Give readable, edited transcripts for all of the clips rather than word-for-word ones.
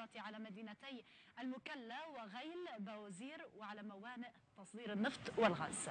السيطرة على مدينتي المكلا وغيل بوزير وعلى موانئ تصدير النفط والغاز.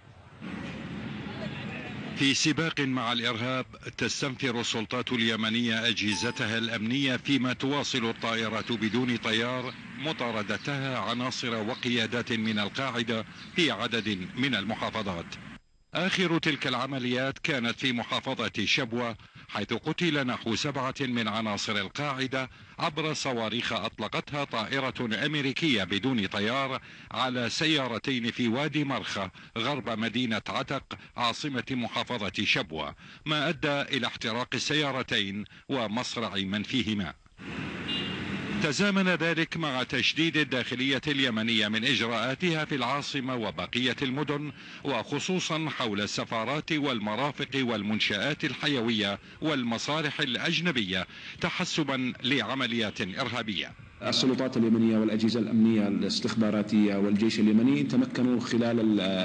في سباق مع الإرهاب تستنفر السلطات اليمنية أجهزتها الأمنية، فيما تواصل الطائرات بدون طيار مطاردتها عناصر وقيادات من القاعدة في عدد من المحافظات. آخر تلك العمليات كانت في محافظة شبوة، حيث قتل نحو 7 من عناصر القاعدة عبر صواريخ أطلقتها طائرة أمريكية بدون طيار على سيارتين في وادي مرخة غرب مدينة عتق عاصمة محافظة شبوة، ما أدى إلى احتراق السيارتين ومصرع من فيهما. تزامن ذلك مع تشديد الداخلية اليمنية من إجراءاتها في العاصمة وبقية المدن، وخصوصا حول السفارات والمرافق والمنشآت الحيوية والمصالح الأجنبية، تحسبا لعمليات إرهابية. السلطات اليمنية والأجهزة الأمنية الاستخباراتية والجيش اليمني تمكنوا خلال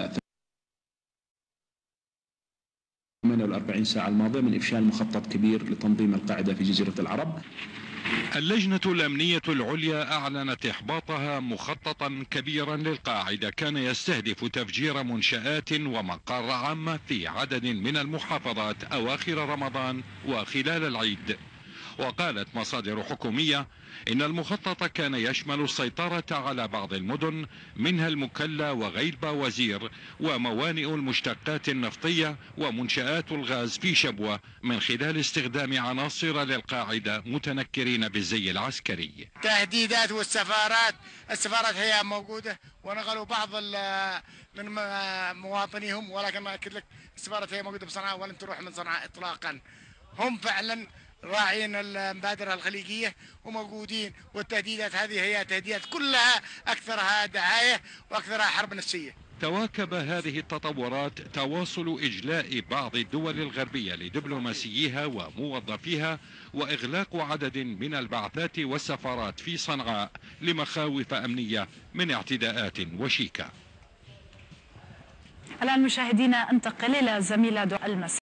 48 ساعة الماضية من إفشال مخطط كبير لتنظيم القاعدة في جزيرة العرب. اللجنة الأمنية العليا أعلنت إحباطها مخططا كبيرا للقاعدة كان يستهدف تفجير منشآت ومقار عامة في عدد من المحافظات أواخر رمضان وخلال العيد. وقالت مصادر حكومية إن المخطط كان يشمل السيطرة على بعض المدن منها المكلا وغيل بوزير وموانئ المشتقات النفطية ومنشآت الغاز في شبوة، من خلال استخدام عناصر للقاعدة متنكرين بالزي العسكري. تهديدات السفارات هي موجودة، ونقلوا بعض من مواطنيهم، ولكن ما أكد لك السفارات هي موجودة بصنعاء ولن تروح من صنعاء إطلاقا. هم فعلا راعين المبادرة الخليجية وموجودين، والتهديدات هذه هي تهديدات كلها أكثرها دعاية وأكثرها حرب نفسية. تواكب هذه التطورات تواصل إجلاء بعض الدول الغربية لدبلوماسييها وموظفيها وإغلاق عدد من البعثات والسفارات في صنعاء لمخاوف أمنية من اعتداءات وشيكة. الآن مشاهدينا انتقل إلى زميلة المساء.